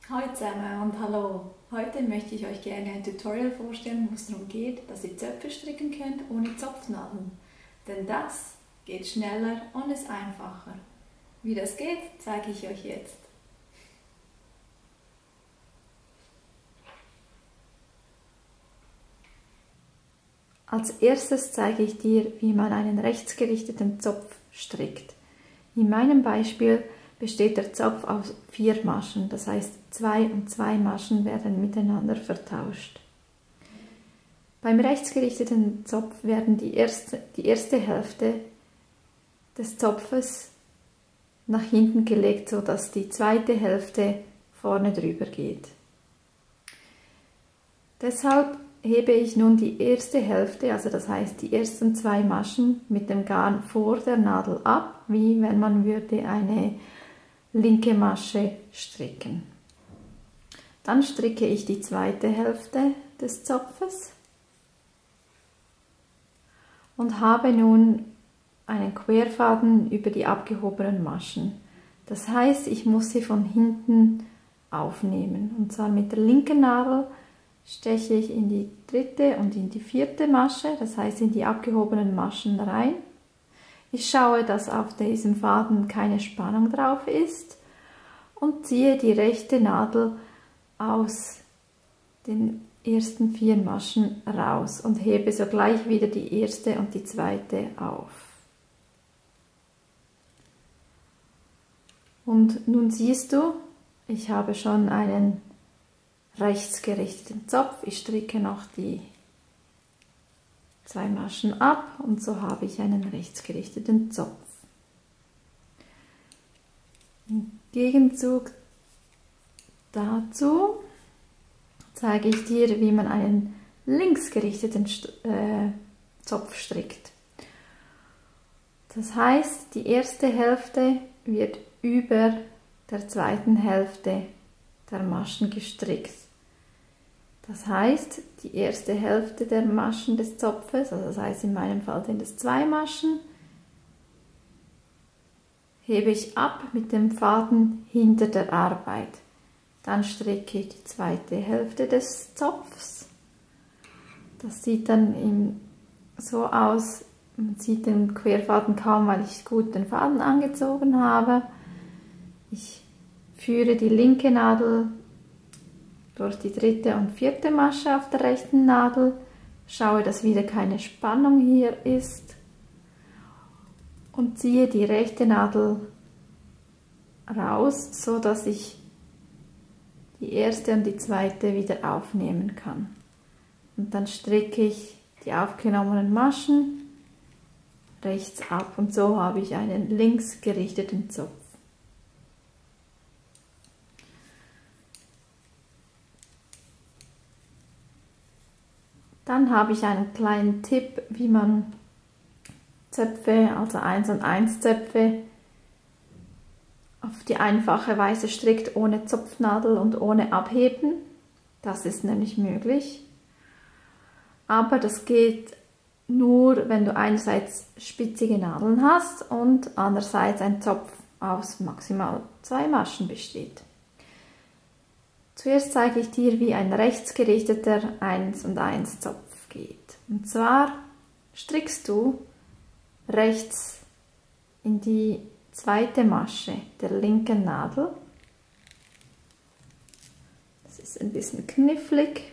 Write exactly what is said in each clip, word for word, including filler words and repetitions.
Hallo zusammen und hallo! Heute möchte ich euch gerne ein Tutorial vorstellen, wo es darum geht, dass ihr Zöpfe stricken könnt ohne Zopfnadeln. Denn das geht schneller und ist einfacher. Wie das geht, zeige ich euch jetzt. Als erstes zeige ich dir, wie man einen rechtsgerichteten Zopf strickt. In meinem Beispiel besteht der Zopf aus vier Maschen, das heißt zwei und zwei Maschen werden miteinander vertauscht. Beim rechtsgerichteten Zopf werden die erste, die erste Hälfte des Zopfes nach hinten gelegt, sodass die zweite Hälfte vorne drüber geht. Deshalb hebe ich nun die erste Hälfte, also das heißt die ersten zwei Maschen mit dem Garn vor der Nadel ab, wie wenn man würde eine linke Masche stricken. Dann stricke ich die zweite Hälfte des Zopfes und habe nun einen Querfaden über die abgehobenen Maschen. Das heißt, ich muss sie von hinten aufnehmen, und zwar mit der linken Nadel steche ich in die dritte und in die vierte Masche, das heißt in die abgehobenen Maschen rein. Ich schaue, dass auf diesem Faden keine Spannung drauf ist und ziehe die rechte Nadel aus den ersten vier Maschen raus und hebe sogleich wieder die erste und die zweite auf. Und nun siehst du, ich habe schon einen rechtsgerichteten Zopf. Ich stricke noch die zwei Maschen ab und so habe ich einen rechtsgerichteten Zopf. Im Gegenzug dazu zeige ich dir, wie man einen linksgerichteten äh, Zopf strickt. Das heißt, die erste Hälfte wird über der zweiten Hälfte der Maschen gestrickt. Das heißt, die erste Hälfte der Maschen des Zopfes, also das heißt in meinem Fall sind es zwei Maschen, hebe ich ab mit dem Faden hinter der Arbeit. Dann stricke ich die zweite Hälfte des Zopfs. Das sieht dann so aus, man sieht den Querfaden kaum, weil ich gut den Faden angezogen habe. Ich führe die linke Nadel durch die dritte und vierte Masche auf der rechten Nadel, schaue, dass wieder keine Spannung hier ist und ziehe die rechte Nadel raus, so dass ich die erste und die zweite wieder aufnehmen kann. Und dann stricke ich die aufgenommenen Maschen rechts ab und so habe ich einen links gerichteten Zopf. Dann habe ich einen kleinen Tipp, wie man Zöpfe, also eins und eins Zöpfe, auf die einfache Weise strickt, ohne Zopfnadel und ohne Abheben. Das ist nämlich möglich. Aber das geht nur, wenn du einerseits spitzige Nadeln hast und andererseits ein Zopf aus maximal zwei Maschen besteht. Zuerst zeige ich dir, wie ein rechtsgerichteter eins und eins Zopf geht. Und zwar strickst du rechts in die zweite Masche der linken Nadel. Das ist ein bisschen knifflig.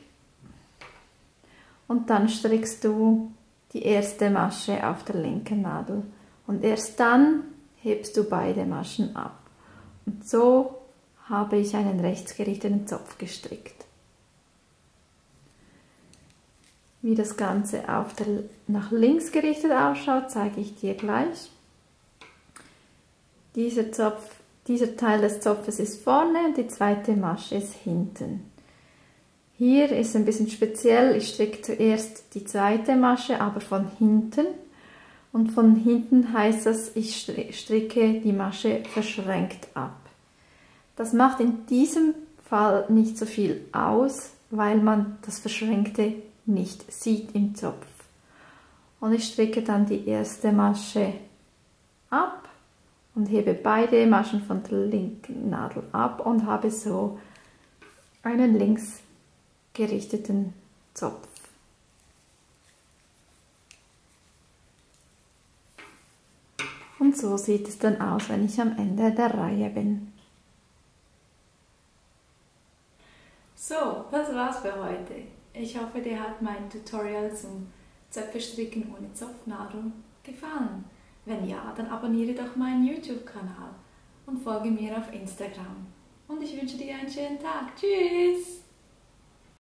Und dann strickst du die erste Masche auf der linken Nadel. Und erst dann hebst du beide Maschen ab. Und so habe ich einen rechtsgerichteten Zopf gestrickt. Wie das Ganze auf der, nach links gerichtet ausschaut, zeige ich dir gleich. Dieser, Zopf, dieser Teil des Zopfes ist vorne und die zweite Masche ist hinten. Hier ist ein bisschen speziell, ich stricke zuerst die zweite Masche, aber von hinten. Und von hinten heißt das, ich stricke die Masche verschränkt ab. Das macht in diesem Fall nicht so viel aus, weil man das Verschränkte nicht sieht im Zopf. Und ich stricke dann die erste Masche ab und hebe beide Maschen von der linken Nadel ab und habe so einen links gerichteten Zopf. Und so sieht es dann aus, wenn ich am Ende der Reihe bin. So, das war's für heute. Ich hoffe, dir hat mein Tutorial zum Zöpfe-Stricken ohne Zopfnadel gefallen. Wenn ja, dann abonniere doch meinen YouTube-Kanal und folge mir auf Instagram. Und ich wünsche dir einen schönen Tag. Tschüss!